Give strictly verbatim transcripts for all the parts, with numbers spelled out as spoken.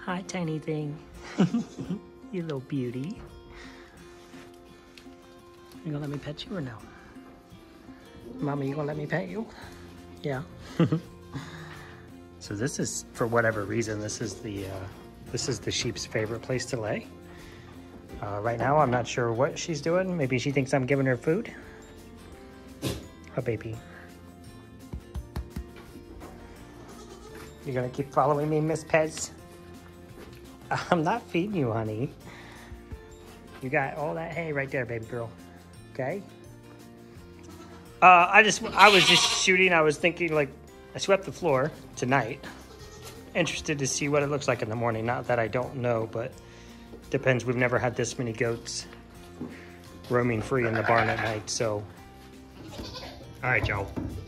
Hi, tiny thing. You little beauty. You gonna let me pet you or no? Mama, you gonna let me pet you? Yeah. So this is, for whatever reason, this is the uh, this is the sheep's favorite place to lay. Uh, right now, I'm not sure what she's doing. Maybe she thinks I'm giving her food. Oh, baby. You're gonna keep following me, Miss Pez? I'm not feeding you, honey. You got all that hay right there, baby girl. Okay? Uh, I just, I was just shooting. I was thinking, like, I swept the floor tonight. Interested to see what it looks like in the morning. Not that I don't know, but depends. We've never had this many goats roaming free in the barn at night, so. All right, y'all.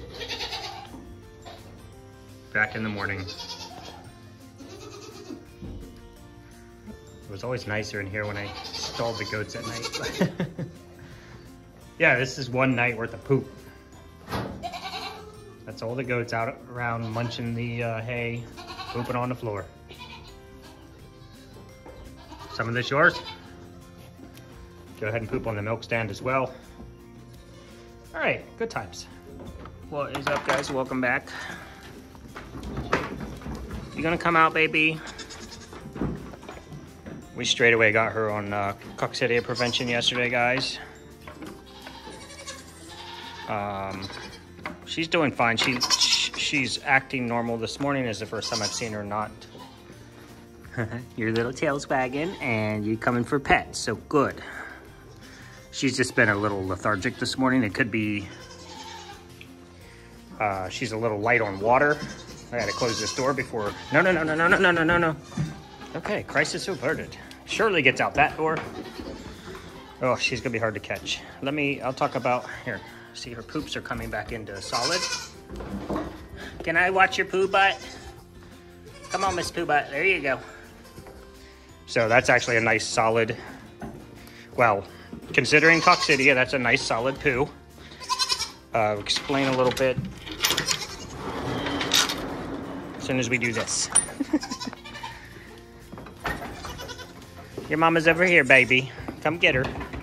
Back in the morning. It was always nicer in here when I stalled the goats at night. Yeah, this is one night worth of poop. That's all the goats out around munching the uh, hay, pooping on the floor. Some of this yours? Go ahead and poop on the milk stand as well. All right, good times. What is up, guys? Welcome back. You gonna come out, baby? We straight away got her on uh, coccidia prevention yesterday, guys. Um, she's doing fine. She she's acting normal. This morning is the first time I've seen her not. Your little tail's wagging, and you coming for pets, so good. She's just been a little lethargic this morning. It could be uh, she's a little light on water. I gotta close this door before. No, no, no, no, no, no, no, no, no, no. Okay, crisis averted. Shirley gets out that door. Oh, she's gonna be hard to catch. Let me. I'll talk about here. See, her poops are coming back into solid. Can I watch your poo butt? Come on, Miss Poo Butt. There you go. So that's actually a nice solid, well, considering coccidia, that's a nice solid poo. Uh, explain a little bit as soon as we do this. Your mama's over here, baby. Come get her.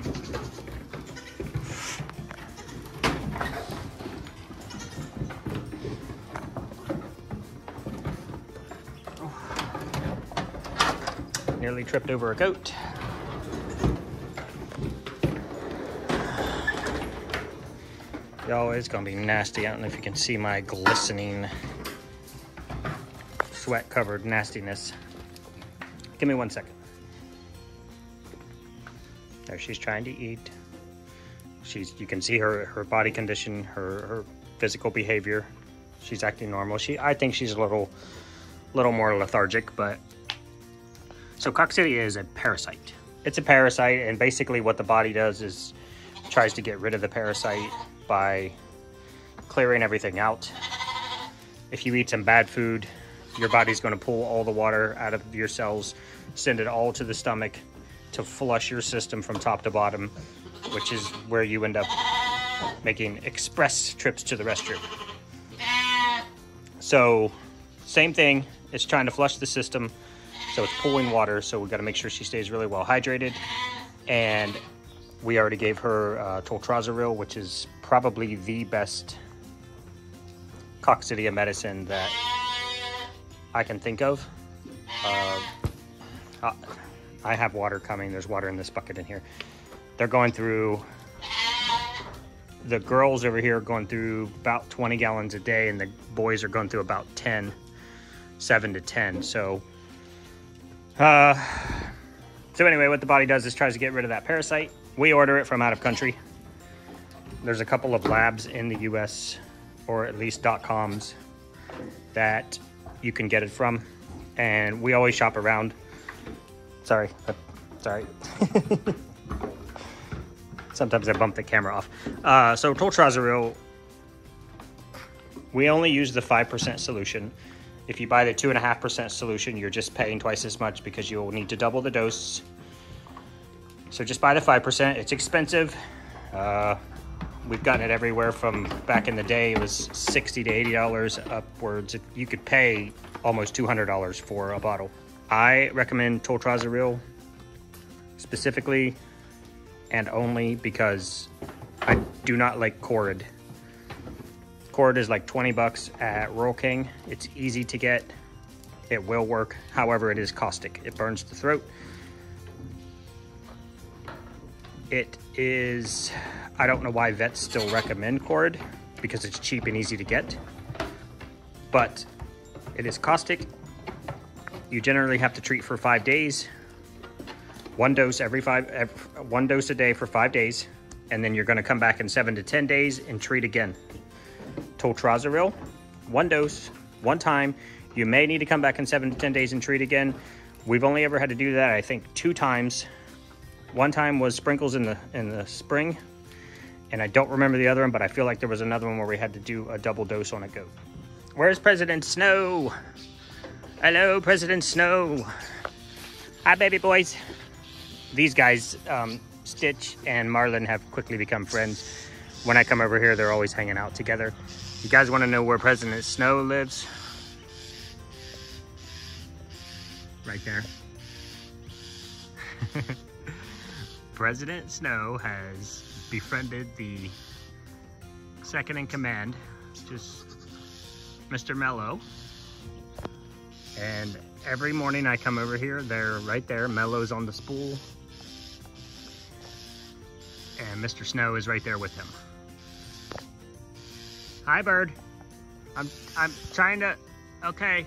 Nearly tripped over a goat. Y'all, it's gonna be nasty. I don't know if you can see my glistening, sweat-covered nastiness. Give me one second. There, she's trying to eat. She's, you can see her, her body condition, her, her physical behavior. She's acting normal. She, I think she's a little, little more lethargic, but. So coccidia is a parasite. It's a parasite, and basically what the body does is tries to get rid of the parasite by clearing everything out. If you eat some bad food, your body's gonna pull all the water out of your cells, send it all to the stomach to flush your system from top to bottom, which is where you end up making express trips to the restroom. So, same thing, it's trying to flush the system. So it's pulling water, so we got to make sure she stays really well hydrated. And we already gave her uh, toltrazuril, which is probably the best coccidia medicine that I can think of. Uh, uh, I have water coming. There's water in this bucket in here. They're going through, the girls over here are going through about twenty gallons a day, and the boys are going through about ten, seven to ten. So. Uh, so anyway, what the body does is tries to get rid of that parasite. We order it from out of country. There's a couple of labs in the U S, or at least .coms, that you can get it from. And we always shop around. Sorry, uh, sorry. Sometimes I bump the camera off. Uh, so toltrazuril, we only use the five percent solution. If you buy the two point five percent solution, you're just paying twice as much because you'll need to double the dose. So just buy the five percent. It's expensive. Uh, we've gotten it everywhere from back in the day. It was sixty to eighty dollars upwards. You could pay almost two hundred dollars for a bottle. I recommend toltrazuril specifically and only because I do not like Corid. Corid is like twenty bucks at Rural King. It's easy to get. It will work. However, it is caustic. It burns the throat. It is, I don't know why vets still recommend Corid because it's cheap and easy to get, but it is caustic. You generally have to treat for five days. One dose every five, every, one dose a day for five days. And then you're gonna come back in seven to ten days and treat again. Toltrazuril, one dose, one time. You may need to come back in seven to ten days and treat again. We've only ever had to do that, I think, two times. One time was sprinkles in the in the spring, and I don't remember the other one, but I feel like there was another one where we had to do a double dose on a goat. Where's President Snow? Hello, President Snow. Hi, baby boys. These guys, um, Stitch and Marlin, have quickly become friends. When I come over here, they're always hanging out together. You guys want to know where President Snow lives? Right there. President Snow has befriended the second in command, just Mister Mello. And every morning I come over here, they're right there. Mello's on the spool. And Mister Snow is right there with him. Hi, bird. I'm I'm trying to, okay.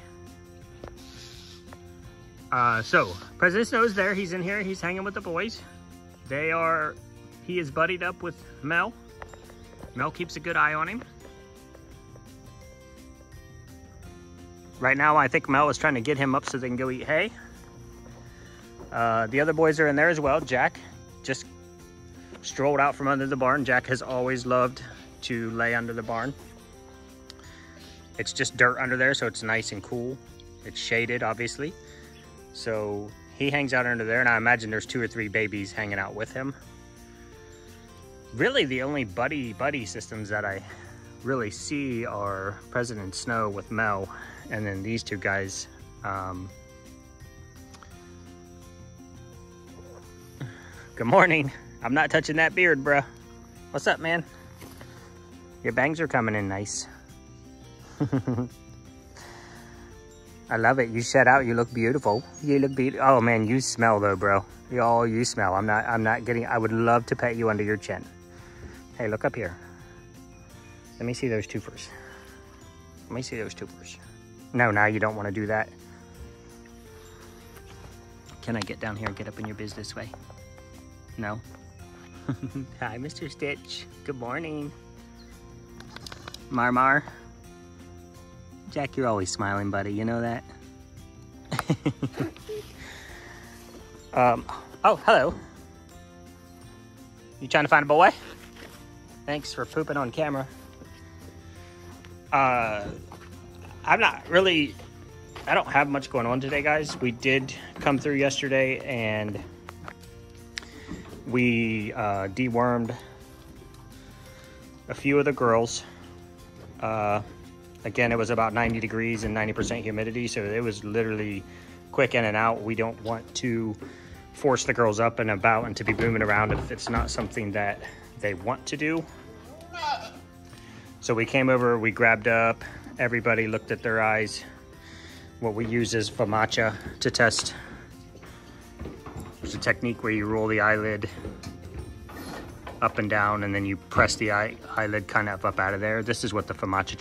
Uh, so, President Snow is there. He's in here. He's hanging with the boys. They are, he is buddied up with Mel. Mel keeps a good eye on him. Right now, I think Mel is trying to get him up so they can go eat hay. Uh, the other boys are in there as well. Jack just strolled out from under the barn. Jack has always loved to lay under the barn. It's just dirt under there, so it's nice and cool. It's shaded, obviously. So he hangs out under there, and I imagine there's two or three babies hanging out with him. Really, the only buddy-buddy systems that I really see are President Snow with Mel, and then these two guys. Um, good morning. I'm not touching that beard, bruh. What's up, man? Your bangs are coming in nice. I love it. You shed out. You look beautiful. You look beautiful. Oh man, you smell though, bro. Oh, you smell. I'm not. I'm not getting. I would love to pet you under your chin. Hey, look up here. Let me see those two first. Let me see those two first. No, now you don't want to do that. Can I get down here and get up in your biz this way? No. Hi, Mister Stitch. Good morning. Marmar. Jack, you're always smiling, buddy. You know that? um, oh, hello. You trying to find a boy? Thanks for pooping on camera. Uh, I'm not really... I don't have much going on today, guys. We did come through yesterday, and we uh, dewormed a few of the girls. Uh... Again, it was about ninety degrees and ninety percent humidity, so it was literally quick in and out. We don't want to force the girls up and about and to be moving around if it's not something that they want to do. So we came over, we grabbed up, everybody looked at their eyes. What we use is FAMACHA to test. There's a technique where you roll the eyelid up and down, and then you press the eye, eyelid kind of up out of there. This is what the FAMACHA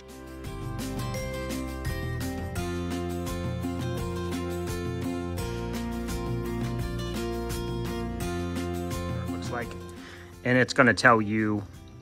like, and it's going to tell you,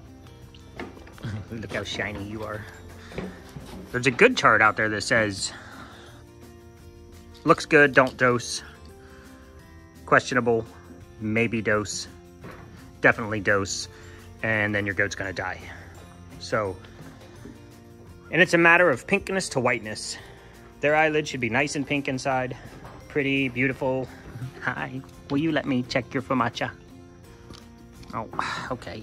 look how shiny you are. There's a good chart out there that says looks good, don't dose, questionable, maybe dose, definitely dose, and then your goat's going to die. So, and it's a matter of pinkness to whiteness. Their eyelid should be nice and pink inside, pretty, beautiful. Hi, will you let me check your FAMACHA? Oh, okay.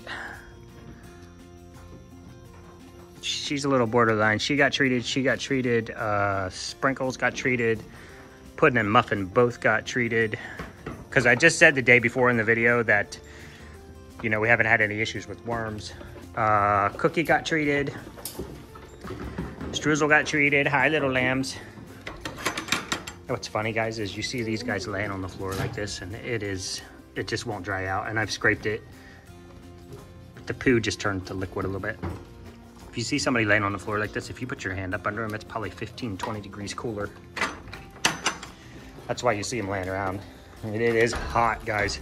She's a little borderline. She got treated, she got treated, uh, Sprinkles got treated, Puddin and Muffin both got treated, because I just said the day before in the video that, you know, we haven't had any issues with worms. Uh, Cookie got treated. Streusel got treated. Hi, little lambs. What's funny, guys, is you see these guys laying on the floor like this, and it is, it just won't dry out. And I've scraped it. But the poo just turned to liquid a little bit. If you see somebody laying on the floor like this, if you put your hand up under them, it's probably fifteen, twenty degrees cooler. That's why you see them laying around. It is hot, guys.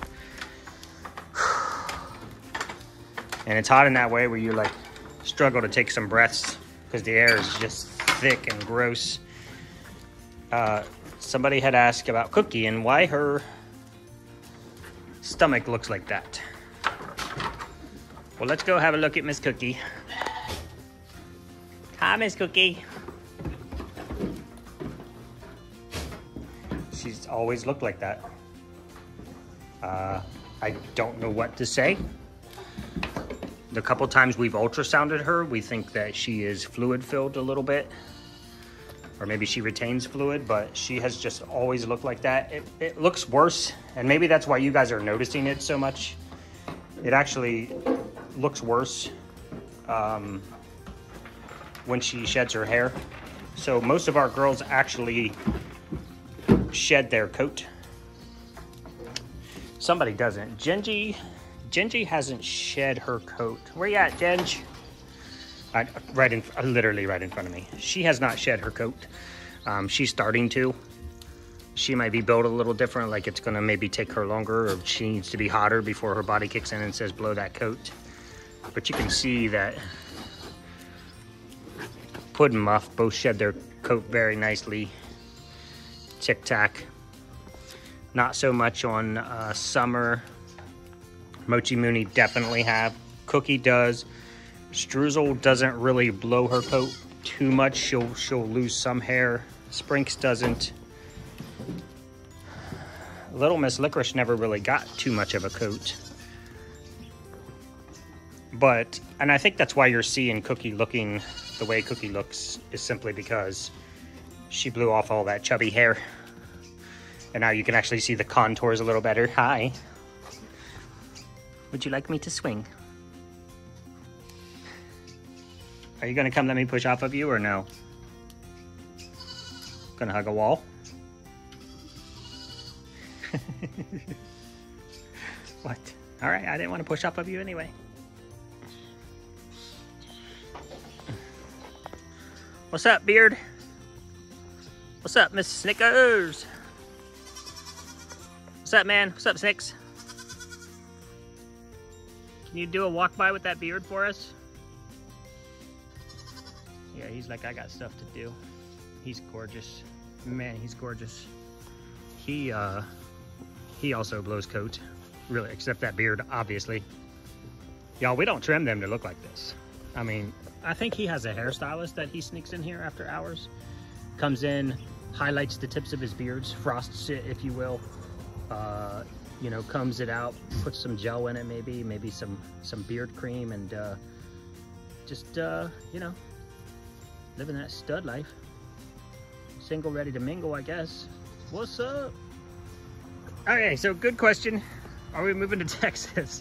And it's hot in that way where you like struggle to take some breaths because the air is just thick and gross. Uh, somebody had asked about Cookie and why her stomach looks like that. Well, let's go have a look at Miss Cookie. Hi, Miss Cookie. She's always looked like that. Uh, I don't know what to say. The couple times we've ultrasounded her, we think that she is fluid filled a little bit, or maybe she retains fluid, but she has just always looked like that. It, it looks worse, and maybe that's why you guys are noticing it so much. It actually looks worse um, when she sheds her hair. So most of our girls actually shed their coat. Somebody doesn't. Genji, Genji hasn't shed her coat. Where you at, Genj? I, right in, literally right in front of me. She has not shed her coat. Um, she's starting to. She might be built a little different, like it's gonna maybe take her longer, or she needs to be hotter before her body kicks in and says, blow that coat. But you can see that Puddin' Muff both shed their coat very nicely. Tic Tac. Not so much on uh, Summer. Mochi Mooney definitely have. Cookie does. Streusel doesn't really blow her coat too much. She'll she'll lose some hair. Sprinks doesn't. Little Miss Licorice never really got too much of a coat. But, and I think that's why you're seeing Cookie looking the way Cookie looks, is simply because she blew off all that chubby hair. And now you can actually see the contours a little better. Hi. Would you like me to swing? Are you gonna come let me push off of you or no? Gonna hug a wall? What? All right, I didn't want to push off of you anyway. What's up, Beard? What's up, Miss Snickers? What's up, man? What's up, Snicks? Can you do a walk by with that beard for us? Yeah, he's like, I got stuff to do. He's gorgeous. Man, he's gorgeous. He, uh, he also blows coat. Really, except that beard, obviously. Y'all, we don't trim them to look like this. I mean, I think he has a hairstylist that he sneaks in here after hours. Comes in, highlights the tips of his beards, frosts it, if you will. Uh, you know, combs it out, puts some gel in it, maybe, maybe some, some beard cream, and uh, just, uh, you know, living that stud life. Single, ready to mingle, I guess. What's up? Okay, so good question. Are we moving to Texas?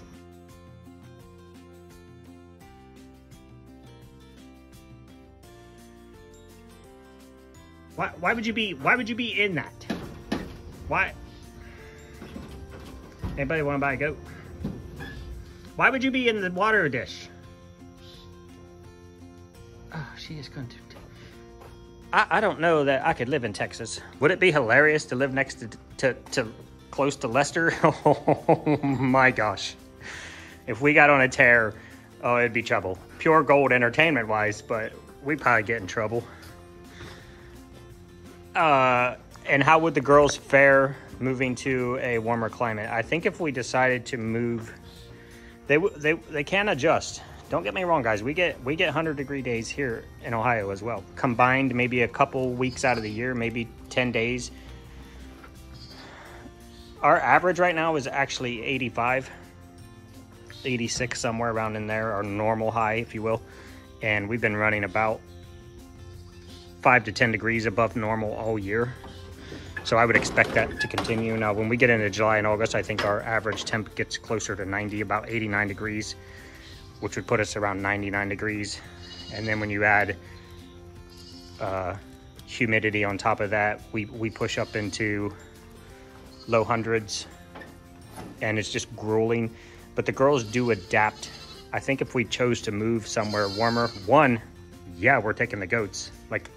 Why, why would you be, why would you be in that? Why? Anybody want to buy a goat? Why would you be in the water dish? Oh, she is going to... I, I don't know that I could live in Texas. Would it be hilarious to live next to, to, to close to Lester? Oh my gosh. If we got on a tear, oh, it'd be trouble. Pure gold entertainment wise, but we'd probably get in trouble. Uh, and how would the girls fare moving to a warmer climate? I think if we decided to move, they they they can adjust. Don't get me wrong, guys. We get we get one hundred degree days here in Ohio as well. Combined, maybe a couple weeks out of the year, maybe ten days. Our average right now is actually eighty-five, eighty-six, somewhere around in there, our normal high, if you will. And we've been running about five to ten degrees above normal all year. So I would expect that to continue. Now, when we get into July and August, I think our average temp gets closer to ninety, about eighty-nine degrees, which would put us around ninety-nine degrees. And then when you add uh, humidity on top of that, we, we push up into low hundreds, and it's just grueling. But the girls do adapt. I think if we chose to move somewhere warmer, one, yeah, we're taking the goats. Like,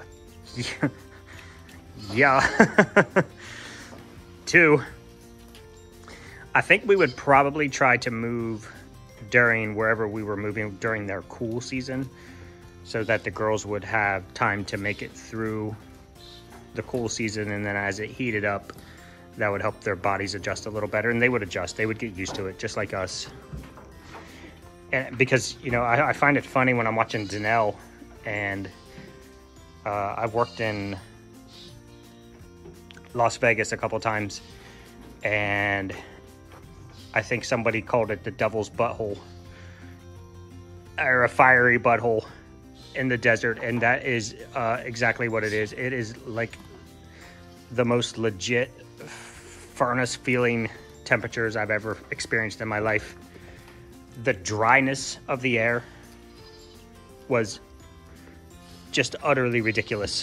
yeah. Two, I think we would probably try to move during wherever we were moving during their cool season, so that the girls would have time to make it through the cool season, and then as it heated up, that would help their bodies adjust a little better, and they would adjust. They would get used to it, just like us. And because, you know, I, I find it funny when I'm watching Danelle, and uh, I've worked in Las Vegas a couple times, and I think somebody called it the devil's butthole, or a fiery butthole in the desert, and that is uh, exactly what it is. It is like the most legit furnace feeling temperatures I've ever experienced in my life. The dryness of the air was just utterly ridiculous.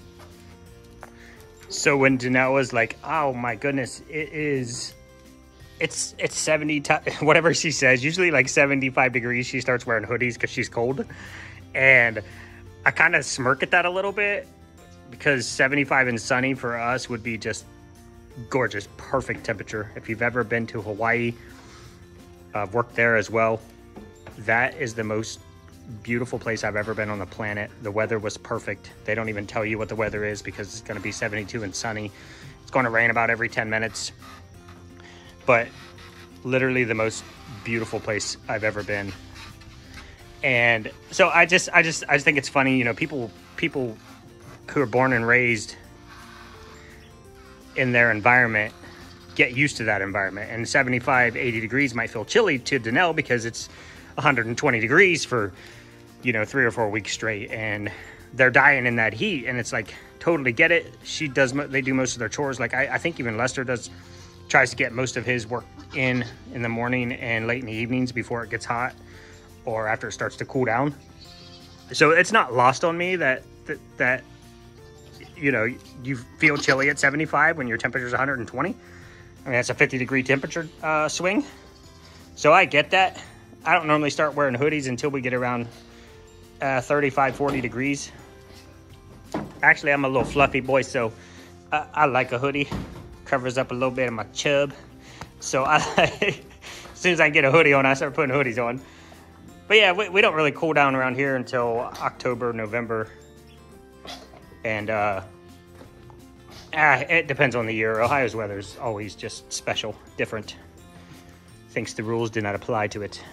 So when Danelle was like, oh my goodness, it is, it's it's seventy, whatever she says, usually like seventy-five degrees, she starts wearing hoodies because she's cold. And I kind of smirk at that a little bit, because seventy-five and sunny for us would be just gorgeous, perfect temperature. If you've ever been to Hawaii, I've uh, worked there as well. That is the most beautiful place I've ever been on the planet. The weather was perfect. They don't even tell you what the weather is because it's going to be seventy-two and sunny. It's going to rain about every ten minutes. But literally the most beautiful place I've ever been. And so I just, I just, I just think it's funny, you know, people, people who are born and raised in their environment get used to that environment. And seventy-five, eighty degrees might feel chilly to Danelle because it's one hundred twenty degrees for, you know, three or four weeks straight, and they're dying in that heat. And it's like, totally get it. She does, they do most of their chores. Like I, I think even Lester does, tries to get most of his work in in the morning and late in the evenings before it gets hot, or after it starts to cool down. So it's not lost on me that, that, that you know, you feel chilly at seventy-five when your temperature is one hundred twenty. I mean, that's a fifty degree temperature uh, swing. So I get that. I don't normally start wearing hoodies until we get around uh, thirty-five, forty degrees. Actually, I'm a little fluffy boy, so I, I like a hoodie. Covers up a little bit of my chub. So I, as soon as I get a hoodie on, I start putting hoodies on. But yeah, we, we don't really cool down around here until October, November. And uh, ah, it depends on the year. Ohio's weather is always just special, different. Thinks the rules do not apply to it.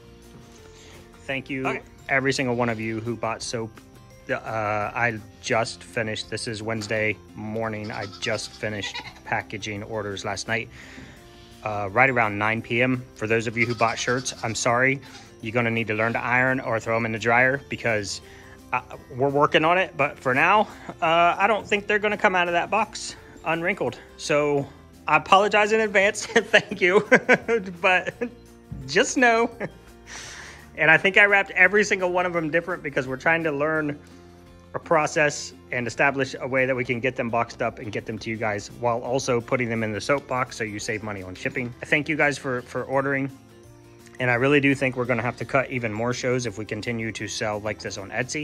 Thank you, okay, every single one of you who bought soap. Uh, I just finished, this is Wednesday morning, I just finished packaging orders last night, uh, right around nine p m For those of you who bought shirts, I'm sorry. You're going to need to learn to iron or throw them in the dryer, because uh, we're working on it. But for now, uh, I don't think they're going to come out of that box unwrinkled. So I apologize in advance. Thank you. But just know. And I think I wrapped every single one of them different because we're trying to learn a process and establish a way that we can get them boxed up and get them to you guys while also putting them in the soap box so you save money on shipping. I thank you guys for, for ordering. And I really do think we're going to have to cut even more shows if we continue to sell like this on Etsy.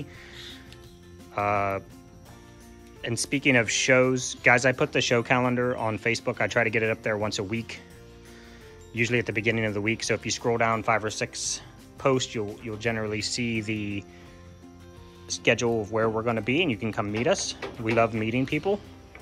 Uh, and speaking of shows, guys, I put the show calendar on Facebook. I try to get it up there once a week, usually at the beginning of the week. So if you scroll down five or six posts, you'll you'll generally see the schedule of where we're going to be, and you can come meet us. We love meeting people.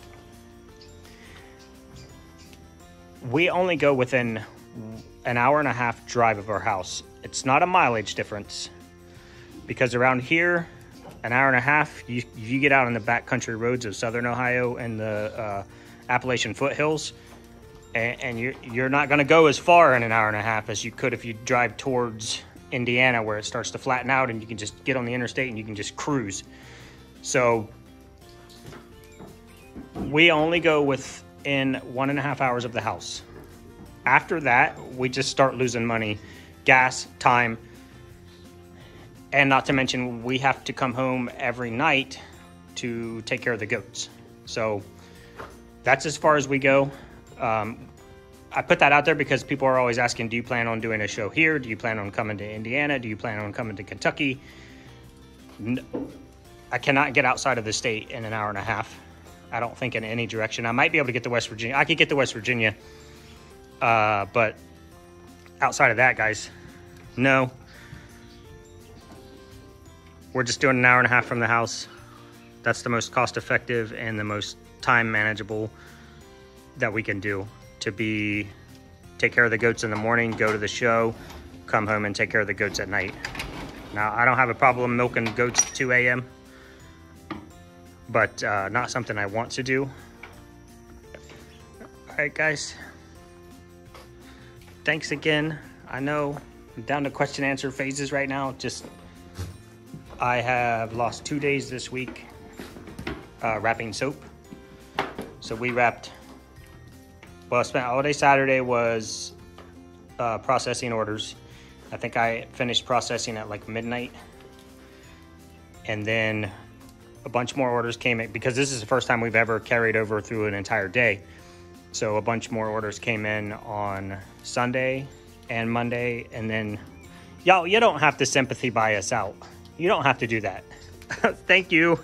We only go within an hour and a half drive of our house. It's not a mileage difference, because around here, an hour and a half, you, you get out on the backcountry roads of Southern Ohio and the uh, Appalachian foothills, and, and you're, you're not going to go as far in an hour and a half as you could if you drive towards Indiana, where it starts to flatten out and you can just get on the interstate and you can just cruise. So we only go within one and a half hours of the house. After that, we just start losing money, gas, time, and not to mention we have to come home every night to take care of the goats. So that's as far as we go. Um, I put that out there because people are always asking, do you plan on doing a show here? Do you plan on coming to Indiana? Do you plan on coming to Kentucky? No, I cannot get outside of the state in an hour and a half. I don't think in any direction. I might be able to get to West Virginia. I could get to West Virginia. Uh, but outside of that, guys, no. We're just doing an hour and a half from the house. That's the most cost effective and the most time manageable that we can do, to be take care of the goats in the morning, go to the show, come home and take care of the goats at night. Now, I don't have a problem milking goats at two A M, but uh, not something I want to do. All right, guys. Thanks again. I know I'm down to question answer phases right now. Just, I have lost two days this week uh, wrapping soap. So we wrapped, well, I spent all day Saturday was uh, processing orders. I think I finished processing at like midnight. And then a bunch more orders came in, because this is the first time we've ever carried over through an entire day. So a bunch more orders came in on Sunday and Monday. And then, y'all, you don't have to sympathy buy us out. You don't have to do that. Thank you.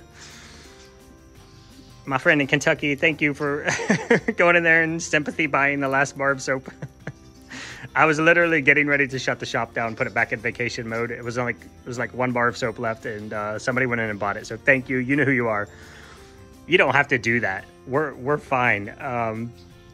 My friend in Kentucky, thank you for going in there and sympathy buying the last bar of soap. I was literally getting ready to shut the shop down, put it back in vacation mode. It was like, it was like one bar of soap left, and uh, somebody went in and bought it. So thank you. You know who you are. You don't have to do that. We're, we're fine. Um,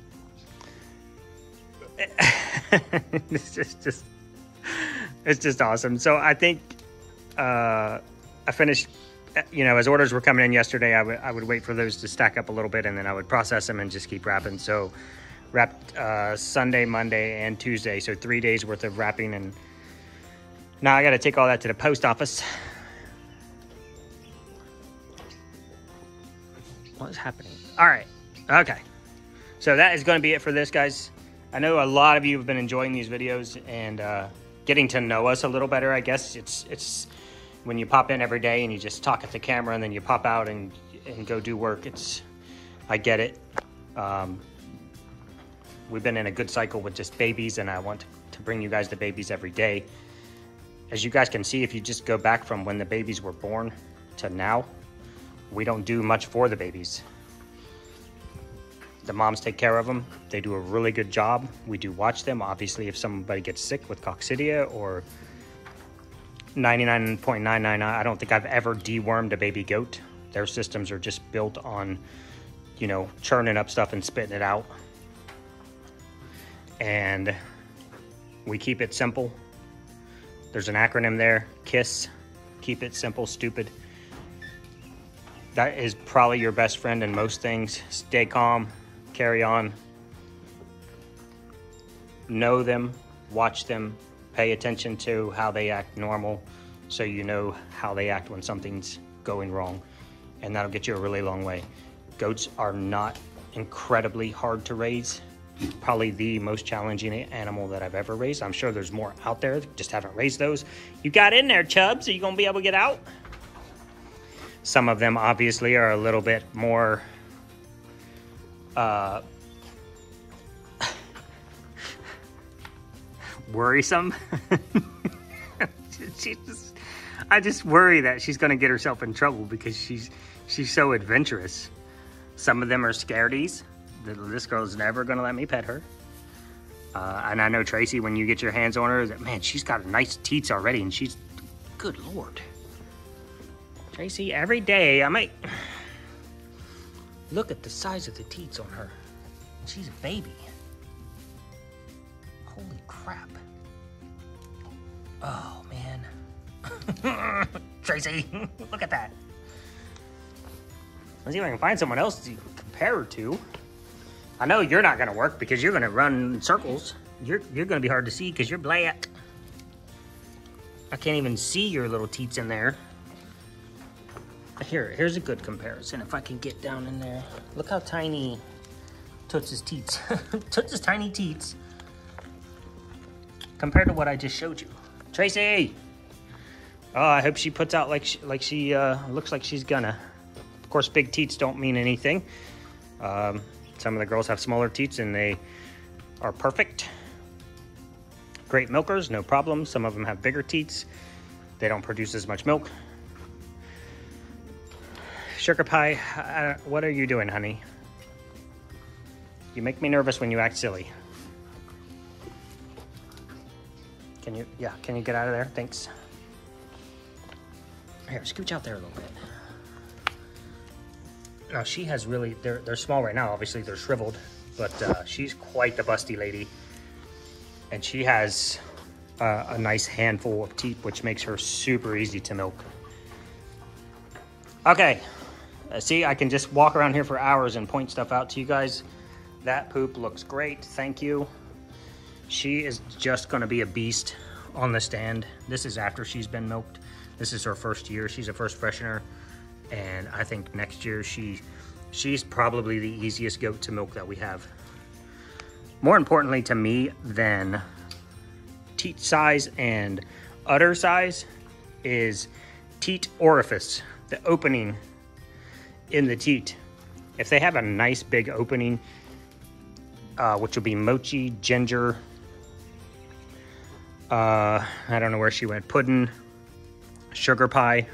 it's just, just, it's just awesome. So I think uh, I finished, you know, as orders were coming in yesterday, I would I would wait for those to stack up a little bit, and then I would process them and just keep wrapping. So wrapped uh, Sunday, Monday, and Tuesday. So three days worth of wrapping, and now I got to take all that to the post office. What is happening? All right. Okay. So that is going to be it for this, guys. I know a lot of you have been enjoying these videos and uh, getting to know us a little better, I guess. It's it's when you pop in every day and you just talk at the camera and then you pop out and, and go do work. It's, I get it. Um, we've been in a good cycle with just babies, and I want to bring you guys the babies every day. As you guys can see, if you just go back from when the babies were born to now, we don't do much for the babies. The moms take care of them. They do a really good job. We do watch them. Obviously, if somebody gets sick with coccidia or ninety-nine point nine nine nine, I don't think I've ever dewormed a baby goat. Their systems are just built on, you know, churning up stuff and spitting it out. And we keep it simple. There's an acronym there, KISS. Keep it simple, stupid. That is probably your best friend in most things. Stay calm, carry on. Know them, watch them, pay attention to how they act normal, so you know how they act when something's going wrong. And that'll get you a really long way. Goats are not incredibly hard to raise. Probably the most challenging animal that I've ever raised. I'm sure there's more out there, just haven't raised those. You got in there, Chubbs. Are you gonna be able to get out? Some of them obviously are a little bit more uh, worrisome. she just, I just worry that she's gonna get herself in trouble because she's she's so adventurous. Some of them are scaredies. This girl's never gonna let me pet her. Uh, and I know Tracy, when you get your hands on her, that man, she's got nice teats already, and she's, good Lord. Tracy, every day I might look at the size of the teats on her. She's a baby. Holy crap. Oh man. Tracy, look at that. Let's see if I can find someone else to compare her to. I know you're not gonna work because you're gonna run in circles. You're you're gonna be hard to see because you're black. I can't even see your little teats in there. Here, here's a good comparison. If I can get down in there. Look how tiny Toots' teats. Toots' tiny teats. Compared to what I just showed you. Tracy! Oh, I hope she puts out like she, like she uh, looks like she's gonna. Of course, big teats don't mean anything. Um, some of the girls have smaller teats and they are perfect. Great milkers, no problem. Some of them have bigger teats. They don't produce as much milk. Sugar Pie, uh, what are you doing, honey? You make me nervous when you act silly. Can you, yeah, can you get out of there? Thanks. Here, scooch out there a little bit. Now, she has really, they're, they're small right now. Obviously, they're shriveled, but uh, she's quite the busty lady. And she has uh, a nice handful of teat, which makes her super easy to milk. Okay. Uh, see, I can just walk around here for hours and point stuff out to you guys. That poop looks great. Thank you. She is just going to be a beast on the stand. This is after she's been milked. This is her first year. She's a first freshener. And I think next year she, she's probably the easiest goat to milk that we have. More importantly to me than teat size and udder size is teat orifice, the opening in the teat. If they have a nice big opening, uh, which will be mochi, ginger, uh, I don't know where she went, pudding, Sugar Pie,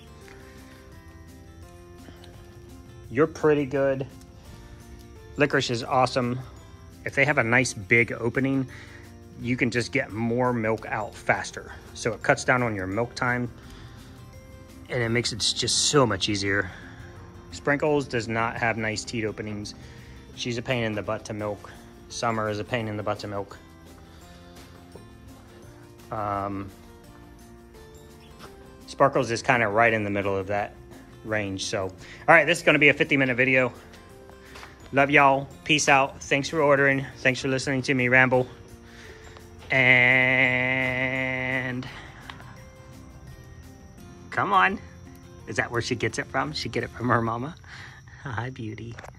you're pretty good. Licorice is awesome. If they have a nice big opening, you can just get more milk out faster. So it cuts down on your milk time and it makes it just so much easier. Sprinkles does not have nice teat openings. She's a pain in the butt to milk. Summer is a pain in the butt to milk. Um, Sparkles is kind of right in the middle of that range. So, all right, this is going to be a fifty minute video. Love y'all. Peace out. Thanks for ordering. Thanks for listening to me ramble. And come on. Is that where she gets it from? She get it from her mama? Hi, beauty.